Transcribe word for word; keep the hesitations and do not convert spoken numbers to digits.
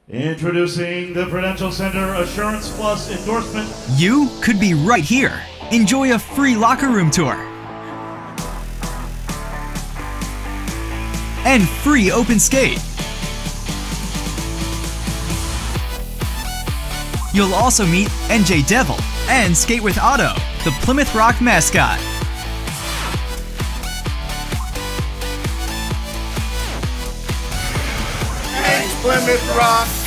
Introducing the Prudential Center Assurance Plus endorsement. You could be right here. Enjoy a free locker room tour and free open skate. You'll also meet N J Devil and skate with Otto, the Plymouth Rock mascot. Thanks, Plymouth Rock.